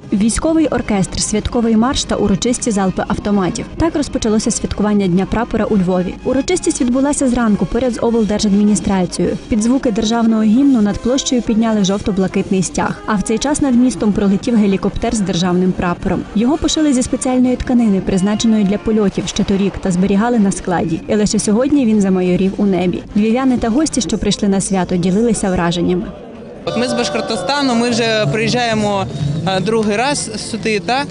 Військовий оркестр, святковий марш та урочисті залпи автоматів. Так розпочалося святкування Дня прапора у Львові. Урочистість відбулася зранку поряд з облдержадміністрацією. Під звуки державного гімну над площею підняли жовто-блакитний стяг. А в цей час над містом пролетів гелікоптер з державним прапором. Його пошили зі спеціальної тканини, призначеної для польотів ще торік, та зберігали на складі. І лише сьогодні він замайорів у небі. Львів'яни та гості, що прийшли на свято, ділилися враженнями. От ми з Башкортостану, ми вже приїжджаємо другий раз сюди, так?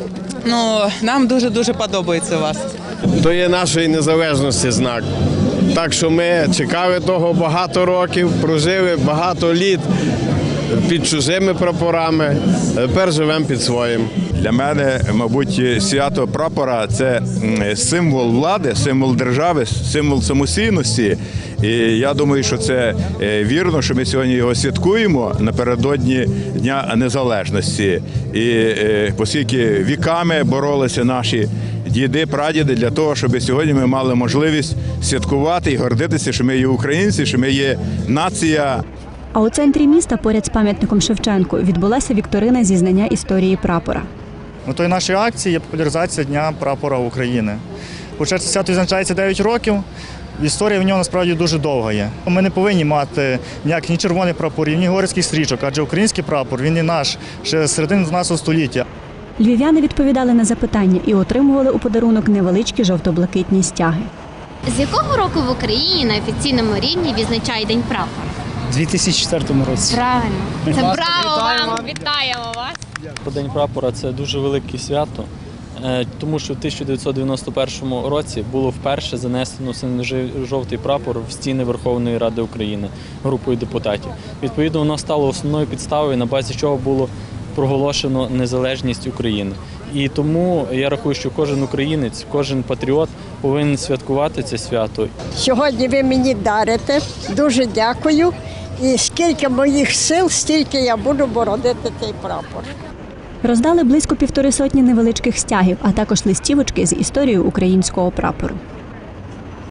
Ну, нам дуже-дуже подобається вас. То є нашої незалежності знак. Так що ми чекали того багато років, прожили багато літ під чужими прапорами, тепер живемо під своїм. Для мене, мабуть, свято прапора – це символ влади, символ держави, символ самостійності. І я думаю, що це вірно, що ми сьогодні його святкуємо напередодні Дня Незалежності. І оскільки віками боролися наші діди, прадіди для того, щоб сьогодні ми мали можливість святкувати і гордитися, що ми є українці, що ми є нація. А у центрі міста, поряд з пам'ятником Шевченку, відбулася вікторина зі знання історії прапора. Метою нашої акції є популяризація Дня прапора України. Хоча це свято відзначається 9 років, історія в нього насправді дуже довга є. Ми не повинні мати ніяких ні червоних прапорів, ні горських стрічок, адже український прапор, він і наш, ще з середини 12 століття. Львів'яни відповідали на запитання і отримували у подарунок невеличкі жовто-блакитні стяги. З якого року в Україні на офіційному рівні відзначає День прапора? У 2004 році. Правильно. Це браво вам! Вітаємо вас! День прапора – це дуже велике свято, тому що в 1991 році було вперше занесено синьо-жовтий прапор в стіни Верховної Ради України групою депутатів. Відповідно, воно стало основною підставою, на базі чого було проголошено незалежність України. І тому я рахую, що кожен українець, кожен патріот повинен святкувати це свято. Сьогодні ви мені дарите, дуже дякую. І скільки моїх сил, стільки я буду боронити цей прапор. Роздали близько 150 невеличких стягів, а також листівочки з історією українського прапору.